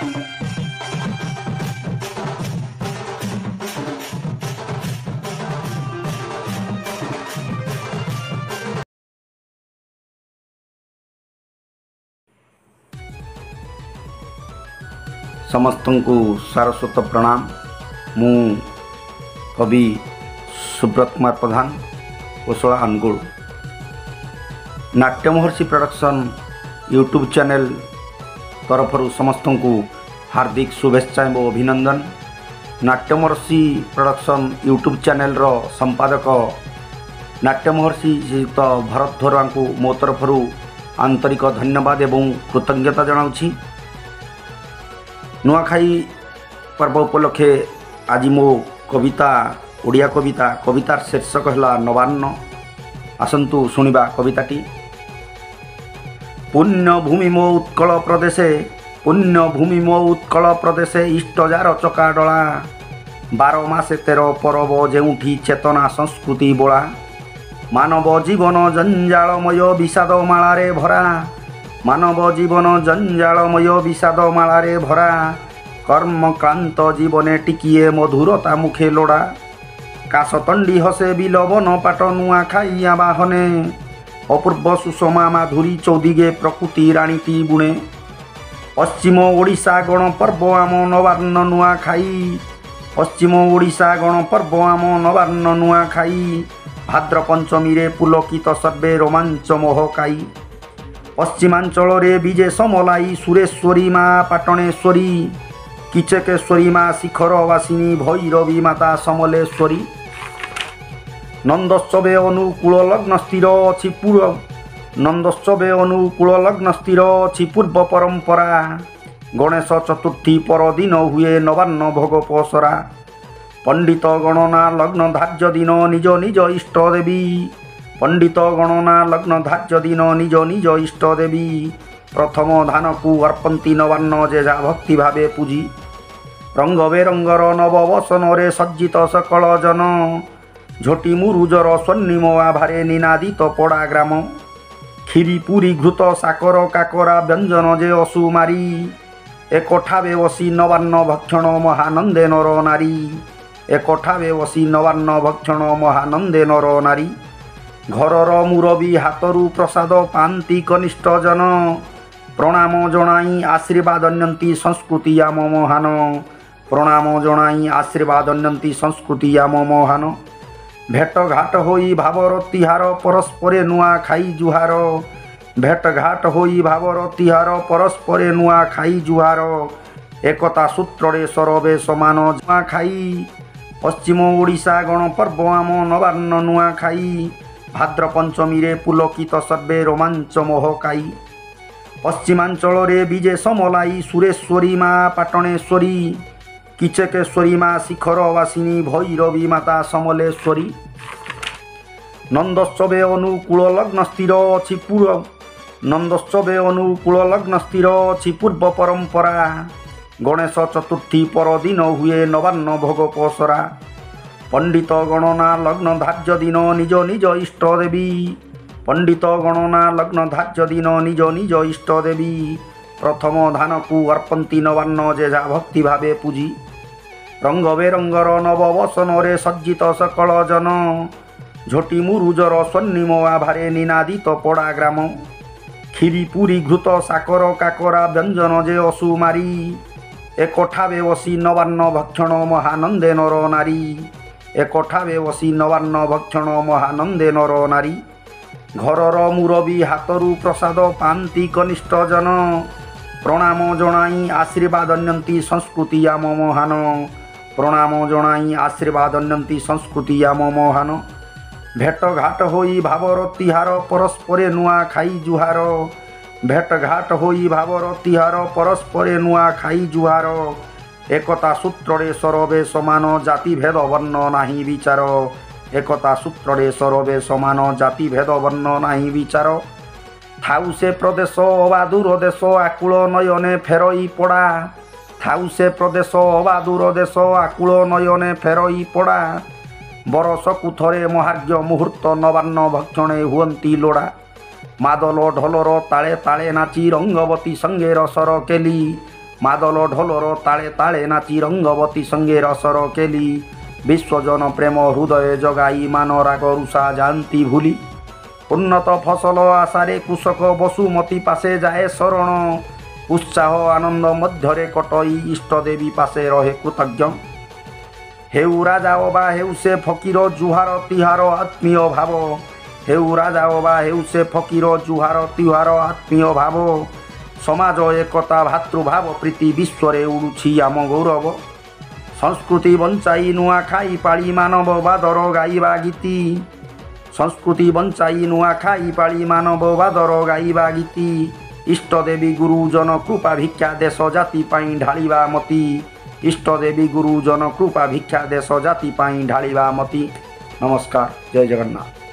समस्तंकु सारस्वत प्रणाम। मु कवि सुब्रत कुमार प्रधान कोसला Anugul. Natya Maharshi production YouTube channel तरफरु समस्तंकु हार्दिक शुभेच्छा एवं अभिनंदन। नाट्य महर्षि प्रोडक्शन यूट्यूब चैनल रो संपादक नाट्य महर्षि श्रीयुक्त भरत धोरा को मो तरफरु आंतरिक धन्यवाद एवं कृतज्ञता जनाउछि। नुआखाई पर्व उपलक्षे आज मो कविता ओडिया कवितार शीर्षक है नवान्न। आसंतु शुणिबा कविताटी। पुण्यभूमि मो उत्कल प्रदेशे, पुण्यभूमि मो उत्कल प्रदेशे इष्टजार चकाडला। 12 मासे 13 परब जेउठी चेतना संस्कृति बोला। मानव जीवन जंजालमय विषाद मालारे भरा। मानव जीवन जंजालमय विषाद मालारे भरा। कर्मक्रांत जीवने टिकिए मधुरता मुखे लोड़ा। काशतंडी हसे बिलवन पाट नुआ खाइया बाहने। अपूर्व सुषमा माधुरी चौदिगे प्रकृति राणीटी बुणे। पश्चिम ओडिशा गणपर्व आम नवान्न नुआ खाई। पश्चिम ओडिशा गणपर्व आम नवान्न नुआ खाई। भाद्र पंचमी रे पुलकित सर्वे रोमांच मोहकाई। पश्चिमांचल रे विजे समलाई सुरेश्वरी माँ पाटणेश्वरी। किचकेश्वरी माँ शिखरवासिनी भैरवी माता समलेश्वरी। नंदोत्सवे अनुकूल लग्न स्थिर अछि पूर्व। नंदोत्सवे अनुकूल लग्न स्थिर अछि पूर्व परंपरा। गणेश चतुर्थी परदिन हुए नवान्न भोग पसरा। पंडित गणना लग्न धार्य दिन निज निज इष्ट देवी। पंडित गणना लग्न धार्य दिन निज निज इष्ट देवी। प्रथम धान को अर्पंती नवान्न जेजा भक्ति भावे पूजी। रंग बेरंगर नववसन रे सज्जित सकल जन। झोटी मुरुजर स्वर्णिम आभारे निनादित पड़ा ग्राम। खीरी पुरी घृत साकर काकरा व्यंजन जे असुमारी। एकठावे बसी नवान्न भक्षण महानंदे नर नारी। एकठावे बसी नवान्न भक्षण महानंदे नर नारी। घरर मुरबी हाथरू प्रसाद पांती कनिष्ठ जन। प्रणाम जनाई आशीर्वाद अन्यंती संस्कृति आम महान। प्रणाम जनाई आशीर्वाद अन्यंती संस्कृति आम महान। भेट घाट होई भावर तिहार परस्परे नुआ खाई जुहार। भेट घाट होई भावर तिहार परस्परे नुआ खाई जुहार। एकता सूत्रे सरबे समान नुआ खाई। पश्चिम ओडिशा गणपर्व आम नवान्न नुआ खाई। भाद्र पंचमी रे पुलकित सर्वे रोमांच मोहकाई। पश्चिमांचल रे विजे समलाई सुरेश्वरी माँ पाटणेश्वरी। किचकेश्वरी माँ शिखरवासिनी भैरवी माता समलेश्वरी। नंदोत्सवे अनुकूल लग्न स्थिर अछि पूर्व। नंदोत्सवे अनुकूल लग्न स्थिर अछि पूर्व परंपरा। गणेश चतुर्थी परदिन हुए नवान्न भोग पसरा। पंडित गणना लग्न धार्य दिन निज निज इष्ट देवी। पंडित गणना लग्न धार्य दिन निज निज इष्ट देवी। प्रथम धान को अर्पंती नवान्न जेजा भक्ति भावे पूजी। रंग बेरंगर नववसन रे सज्जित सकल जन। झोटी मुरुजर स्वर्णिम आभारे निनादित पड़ा ग्राम। खीरी पुरी घृत साकर काकरा व्यंजन जे असुमारी। एकठावे बसी नवान्न भक्षण महानंदे नर नारी। एकठावे बसी नवान्न भक्षण महानंदे नर नारी। घरर मुरबी हाथरू प्रसाद पांती कनिष्ठ जन। प्रणाम जनाई आशीर्वाद अन्यंती संस्कृति आम महान। प्रणाम जनाई आशीर्वाद अन्यंती संस्कृति आम महान। भेट घाट होई भावर तिहार परस्परे नुआ खाई जुहार। भेट घाट होई भावर तिहार परस्परे नुआ खाई जुहार। एकता सूत्रे सरबे समान जाति भेद वर्ण नाही विचार। एकता सूत्रे सरबे समान जाति भेद वर्ण नाही विचार। थाउ से प्रदेश अबा दूर देश आकुल नयने फेरई पड़ा। थाउ से प्रदेश अबा दूर देश आकुल नयने फेरई पड़ा। बरसकु थरे महार्घ्य मुहूर्त नवान्न भक्षणे हुअंती लोड़ा। मादल ढोलर ताले ताले नाची रंगवती संगे रसर केली। ମାଦଲ ଢୋଲର ତାଳେ ତାଳେ ନାଚି ରଙ୍ଗବତୀ ସଙ୍ଗେ ରସର କେଲି ବିଶ୍ୱଜନ ପ୍ରେମ ହୃଦୟ ଜଗାଇ ମାନ ରାଗ ରୁଷା ଯାଆନ୍ତି ଭୁଲି ଉନ୍ନତ ଫସଲ ଆଶାରେ କୃଷକ ବସୁମତୀ ପାଶେ ଯାଏ ଶରଣ ଉତ୍ସାହ ଆନନ୍ଦ ମଧ୍ୟରେ କଟଇ ଇଷ୍ଟଦେବୀ ପାଶେ ରହେ କୃତଜ୍ଞ ହେଉ ରାଜା ଅବା ହେଉ ସେ ଫକୀର ଜୁହାର ତିହାର ଆତ୍ମୀୟ ଭାବ ହେଉ ରାଜା ଅବା ହେଉ ସେ ଫକୀର ଜୁହାର ତିହାର ଆତ୍ମୀୟ ଭାବ ସମାଜ ଏକତା ଭାତୃଭାବ ପ୍ରୀତି ବିଶ୍ୱରେ ଉଡ଼ୁଛି ଆମ ଗୌରବ ସଂସ୍କୃତି ବଞ୍ଚାଇ ନୂଆଖାଇ ପାଳି ମାନବବାଦର ଗାଇବା ଗୀତି ସଂସ୍କୃତି ବଞ୍ଚାଇ ନୂଆଖାଇ ପାଳି ମାନବବାଦର ଗାଇବା ଗୀତି ଇଷ୍ଟଦେବୀ ଗୁରୁଜନ କୃପା ଭିକ୍ଷା ଦେଶ ଜାତି ପାଇଁ ଢାଳିବା ମତି ଇଷ୍ଟଦେବୀ ଗୁରୁଜନ କୃପା ଭିକ୍ଷା ଦେଶ ଜାତି ପାଇଁ ଢାଳିବା ମତି। ନମସ୍କାର, ଜୟ ଜଗନ୍ନାଥ।